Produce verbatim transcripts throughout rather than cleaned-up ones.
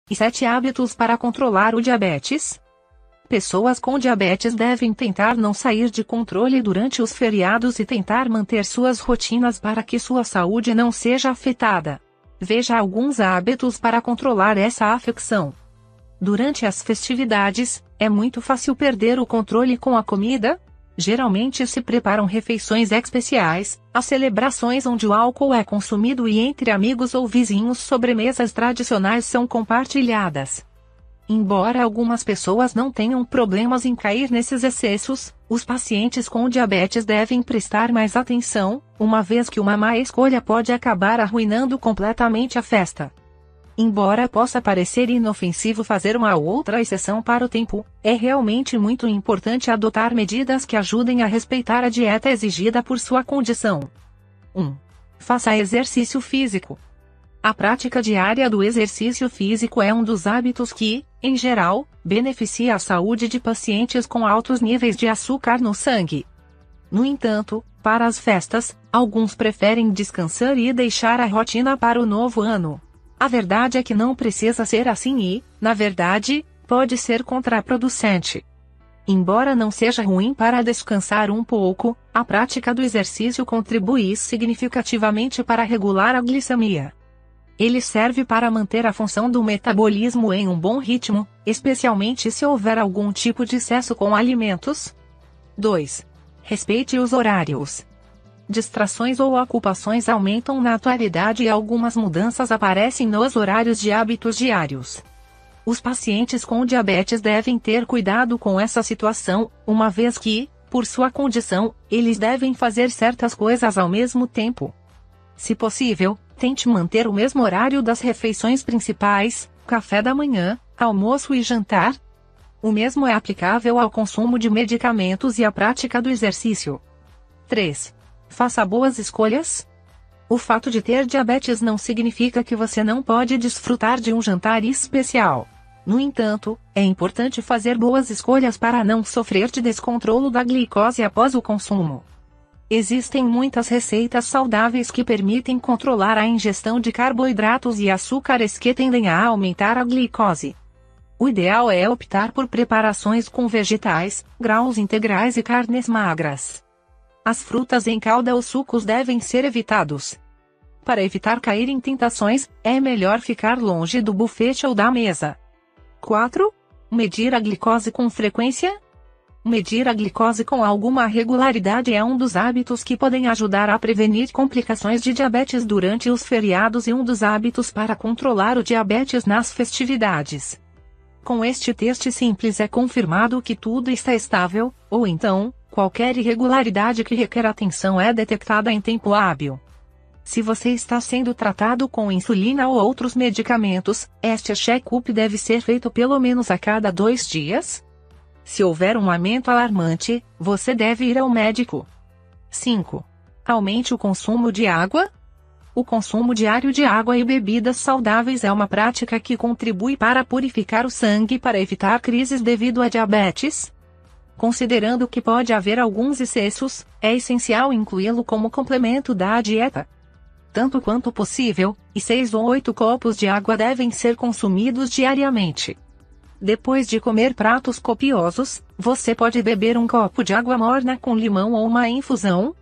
e sete hábitos para controlar o diabetes. Pessoas com diabetes devem tentar não sair de controle durante os feriados e tentar manter suas rotinas para que sua saúde não seja afetada. Veja alguns hábitos para controlar essa afecção. Durante as festividades, é muito fácil perder o controle com a comida. Geralmente se preparam refeições especiais, as celebrações onde o álcool é consumido e entre amigos ou vizinhos sobremesas tradicionais são compartilhadas. Embora algumas pessoas não tenham problemas em cair nesses excessos, os pacientes com diabetes devem prestar mais atenção, uma vez que uma má escolha pode acabar arruinando completamente a festa. Embora possa parecer inofensivo fazer uma ou outra exceção para o tempo, é realmente muito importante adotar medidas que ajudem a respeitar a dieta exigida por sua condição. um. Faça exercício físico. A prática diária do exercício físico é um dos hábitos que, em geral, beneficia a saúde de pacientes com altos níveis de açúcar no sangue. No entanto, para as festas, alguns preferem descansar e deixar a rotina para o novo ano. A verdade é que não precisa ser assim e, na verdade, pode ser contraproducente. Embora não seja ruim para descansar um pouco, a prática do exercício contribui significativamente para regular a glicemia. Ele serve para manter a função do metabolismo em um bom ritmo, especialmente se houver algum tipo de excesso com alimentos. dois. Respeite os horários. Distrações ou ocupações aumentam na atualidade e algumas mudanças aparecem nos horários de hábitos diários. Os pacientes com diabetes devem ter cuidado com essa situação, uma vez que, por sua condição, eles devem fazer certas coisas ao mesmo tempo. Se possível, tente manter o mesmo horário das refeições principais, café da manhã, almoço e jantar. O mesmo é aplicável ao consumo de medicamentos e à prática do exercício. três. Faça boas escolhas. O fato de ter diabetes não significa que você não pode desfrutar de um jantar especial. No entanto, é importante fazer boas escolhas para não sofrer de descontrole da glicose após o consumo. Existem muitas receitas saudáveis que permitem controlar a ingestão de carboidratos e açúcares que tendem a aumentar a glicose. O ideal é optar por preparações com vegetais, grãos integrais e carnes magras. As frutas em calda ou sucos devem ser evitados. Para evitar cair em tentações, é melhor ficar longe do bufete ou da mesa. quatro. Medir a glicose com frequência. Medir a glicose com alguma regularidade é um dos hábitos que podem ajudar a prevenir complicações de diabetes durante os feriados e um dos hábitos para controlar o diabetes nas festividades. Com este teste simples é confirmado que tudo está estável, ou então, qualquer irregularidade que requer atenção é detectada em tempo hábil. Se você está sendo tratado com insulina ou outros medicamentos, este check-up deve ser feito pelo menos a cada dois dias. Se houver um aumento alarmante, você deve ir ao médico. cinco. Aumente o consumo de água. O consumo diário de água e bebidas saudáveis é uma prática que contribui para purificar o sangue para evitar crises devido a diabetes. Considerando que pode haver alguns excessos, é essencial incluí-lo como complemento da dieta. Tanto quanto possível, e seis ou oito copos de água devem ser consumidos diariamente. Depois de comer pratos copiosos, você pode beber um copo de água morna com limão ou uma infusão.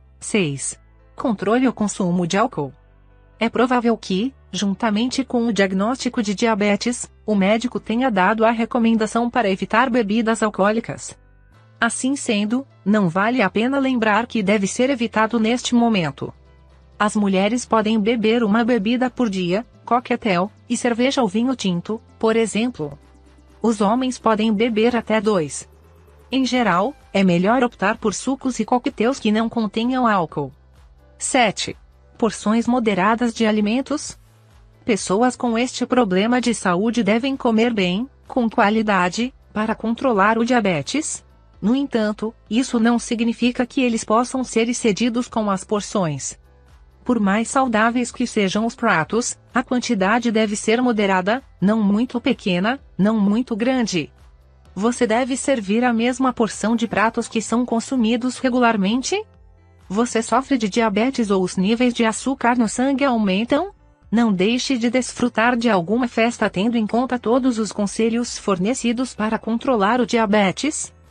seis. Controle o consumo de álcool. É provável que, juntamente com o diagnóstico de diabetes, o médico tenha dado a recomendação para evitar bebidas alcoólicas. Assim sendo, não vale a pena lembrar que deve ser evitado neste momento. As mulheres podem beber uma bebida por dia, coquetel, e cerveja ou vinho tinto, por exemplo. Os homens podem beber até dois. Em geral, é melhor optar por sucos e coquetéis que não contenham álcool. sete. Porções moderadas de alimentos. Pessoas com este problema de saúde devem comer bem, com qualidade, para controlar o diabetes. No entanto, isso não significa que eles possam ser excedidos com as porções. Por mais saudáveis que sejam os pratos, a quantidade deve ser moderada, não muito pequena, não muito grande. Você deve servir a mesma porção de pratos que são consumidos regularmente? Você sofre de diabetes ou os níveis de açúcar no sangue aumentam? Não deixe de desfrutar de alguma festa tendo em conta todos os conselhos fornecidos para controlar o diabetes.